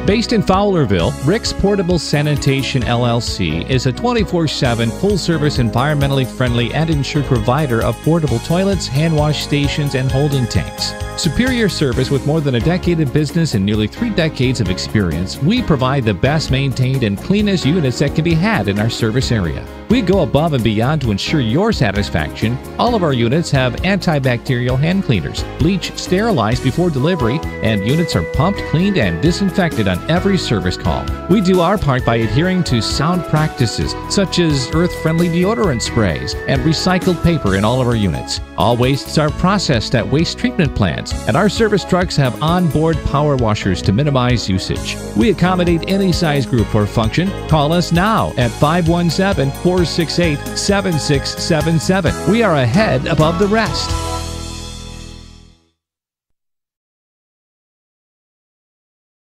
Based in Fowlerville, Rick's Portable Sanitation LLC is a 24/7 full-service environmentally friendly and insured provider of portable toilets, hand wash stations, and holding tanks. Superior service with more than a decade of business and nearly 3 decades of experience, we provide the best maintained and cleanest units that can be had in our service area. We go above and beyond to ensure your satisfaction. All of our units have antibacterial hand cleaners, bleach sterilized before delivery, and units are pumped, cleaned, and disinfected on every service call. We do our part by adhering to sound practices such as earth-friendly deodorant sprays and recycled paper in all of our units. All wastes are processed at waste treatment plants, and our service trucks have onboard power washers to minimize usage. We accommodate any size group or function. Call us now at 517-468-7677. We are ahead above the rest.